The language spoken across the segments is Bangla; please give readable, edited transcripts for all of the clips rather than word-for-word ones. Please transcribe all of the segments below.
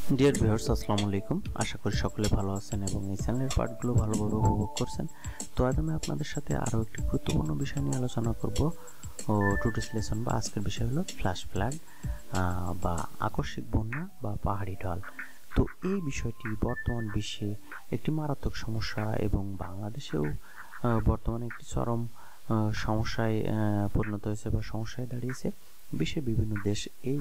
ডিয়ার ভিউয়ার্স, আসসালামু আলাইকুম। আশা করি সকলে ভালো আছেন এবং এই চ্যানেলের পার্টগুলো ভালোভাবে উপভোগ করছেন। তো আজ আমি আপনাদের সাথে আরও একটি গুরুত্বপূর্ণ বিষয় নিয়ে আলোচনা করব। টুডেস লেসন বা আজকের বিষয় হলো ফ্ল্যাশ ফ্লাড বা আকস্মিক বন্যা বা পাহাড়ি ঢল। তো এই বিষয়টি বর্তমান বিশ্বে একটি মারাত্মক সমস্যা এবং বাংলাদেশেও বর্তমানে একটি চরম সমস্যায় পরিণত হয়েছে বা সমস্যায় দাঁড়িয়েছে। বিশ্বের বিভিন্ন দেশ এই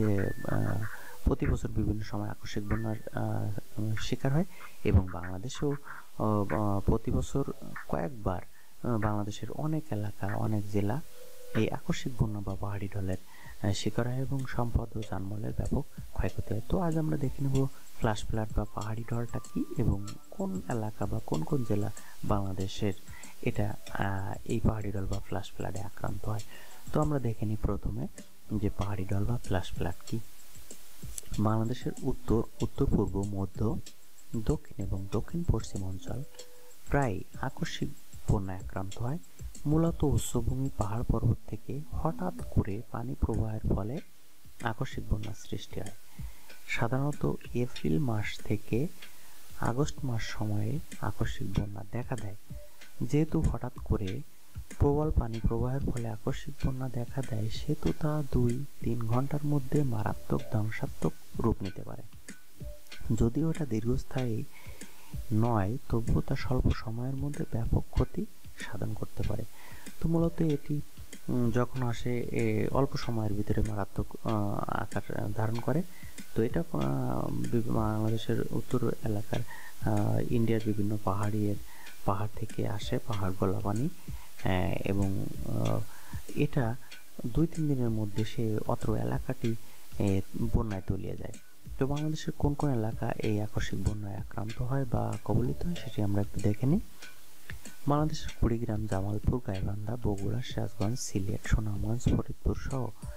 প্রতি বছর বিভিন্ন সময় আকস্মিক বন্যার শিকার হয় এবং বাংলাদেশেও প্রতি বছর কয়েকবার বাংলাদেশের অনেক এলাকা, অনেক জেলা এই আকস্মিক বন্যা বা পাহাড়ি ঢলের শিকার হয় এবং সম্পদ ও যানবাহনের ব্যাপক ক্ষয়ক্ষতি হয়। তো আজ আমরা দেখে নেব ফ্ল্যাশ ফ্লাড বা পাহাড়ি ঢলটা কি এবং কোন এলাকা বা কোন কোন জেলা বাংলাদেশের এটা এই পাহাড়ি ঢল বা ফ্ল্যাশ ফ্লাডে আক্রান্ত হয়। তো আমরা দেখে নিই প্রথমে যে পাহাড়ি ঢল বা ফ্ল্যাশ ফ্লাড কি। বাংলাদেশের উত্তর, উত্তর পূর্ব, মধ্য, দক্ষিণ এবং দক্ষিণ পশ্চিম অঞ্চল প্রায় আকস্মিক বন্যায় আক্রান্ত হয়। মূলত উচ্চভূমি, পাহাড় পর্বত থেকে হঠাৎ করে পানি প্রবাহের ফলে আকস্মিক বন্যার সৃষ্টি হয়। সাধারণত এপ্রিল মাস থেকে আগস্ট মাস সময়ে আকস্মিক বন্যা দেখা দেয়। যেহেতু হঠাৎ করে প্রবল পানি প্রবাহের ফলে আকস্মিক বন্যা দেখা দেয়, সেহেতু তা 2-3 ঘন্টার মধ্যে মারাত্মক ধ্বংসাত্মক রূপ নিতে পারে। যদিও এটা দীর্ঘস্থায়ী নয়, তবুও তা স্বল্প সময়ের মধ্যে ব্যাপক ক্ষতি সাধন করতে পারে। তো মূলত এটি যখন আসে অল্প সময়ের ভিতরে মারাত্মক আকার ধারণ করে। তো এটা বাংলাদেশের উত্তর এলাকার ইন্ডিয়ার বিভিন্ন পাহাড় থেকে আসে, পাহাড় গলা পানি, এবং এটা 2-3 দিনের মধ্যে সে অত্র এলাকাটি বন্যায় তলিয়ে যায়। তো বাংলাদেশের কোন কোন এলাকা এই আকস্মিক বন্যায় আক্রান্ত হয় বা কবলিত হয় সেটি আমরা একটু দেখে নিই। বাংলাদেশের কুড়িগ্রাম, জামালপুর, গাইবান্ধা, বগুড়া, সিরাজগঞ্জ, সিলেট, সুনামগঞ্জ, ফরিদপুর সহ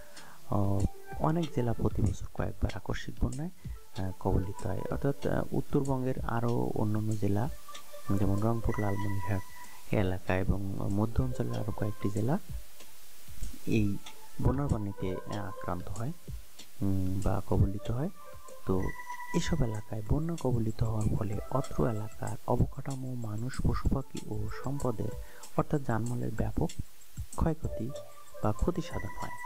অনেক জেলা প্রতি বছর কয়েকবার আকস্মিক বন্যায় কবলিত হয়। অর্থাৎ উত্তরবঙ্গের আরও অন্যান্য জেলা যেমন রংপুর, লালমনিরহাট এলাকা এবং মধ্য অঞ্চলের আরও কয়েকটি জেলা এই বন্যার পানিতে আক্রান্ত হয় বা কবলিত হয়। তো এসব এলাকায় বন্যা কবলিত হওয়ার ফলে অত্র এলাকার অবকাঠামো, মানুষ, পশু পাখি ও সম্পদের অর্থাৎ যানমালের ব্যাপক ক্ষয়ক্ষতি বা ক্ষতি সাধন হয়।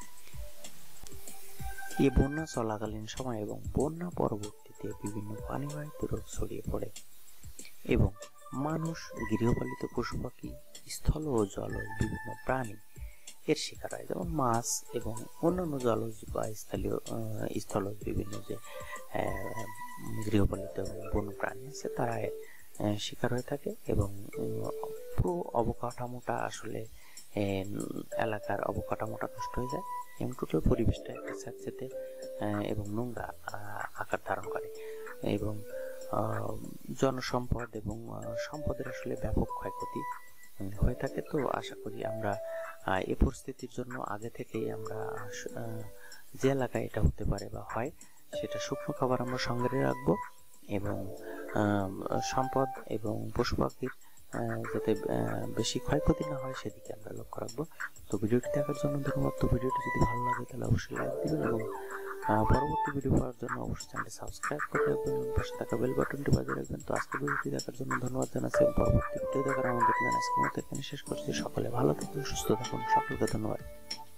এ বন্যা চলাকালীন সময় এবং বন্যা পরবর্তীতে বিভিন্ন পানিবাহিত রোগ ছড়িয়ে পড়ে এবং মানুষ, গৃহপালিত পশু পাখি, স্থল ও জলজ বিভিন্ন প্রাণী এর শিকার হয়। যেমন মাছ এবং অন্যান্য জলজ বা স্থলজ বিভিন্ন যে গৃহপালিত এবং বন্য প্রাণী আছে তারা শিকার হয়ে থাকে এবং পুরো অবকাঠামোটা আসলে এলাকার অবকাঠামোটা নষ্ট হয়ে যায় এবং টোটাল পরিবেশটা একটা স্যাঁতসেঁতে এবং নোংরা আকার ধারণ করে এবং জনসম্পদ এবং সম্পদের আসলে ব্যাপক ক্ষয়ক্ষতি হয়ে থাকে। তো আশা করি আমরা এই পরিস্থিতির জন্য আগে থেকেই আমরা যে এলাকায় এটা হতে পারে বা হয় সেটা শুকনো খাবার আমরা সঙ্গে রাখবো এবং সম্পদ এবং পশু পাখির যাতে বেশি ক্ষয়ক্ষতি না হয় সেদিকে আমরা লক্ষ্য রাখবো। তো ভিডিওটি দেখার জন্য ধন্যবাদ। তো ভিডিওটি যদি ভালো লাগে তাহলে অবশ্যই লাইক দিবেন এবং পরবর্তী ভিডিও পাওয়ার জন্য অবশ্যই চ্যানেলটি সাবস্ক্রাইব করে রাখবেন এবং পাশে থাকা বেল বাটনটি বাজিয়ে রাখবেন। তো আজকে ভিডিওটি দেখার জন্য ধন্যবাদ জানাচ্ছি এবং পরবর্তী ভিডিও দেখার আমাদের জানাচ্ছি। এখানে শেষ করছি। সকলে ভালো থাকুন, সুস্থ থাকুন, সকলকে ধন্যবাদ।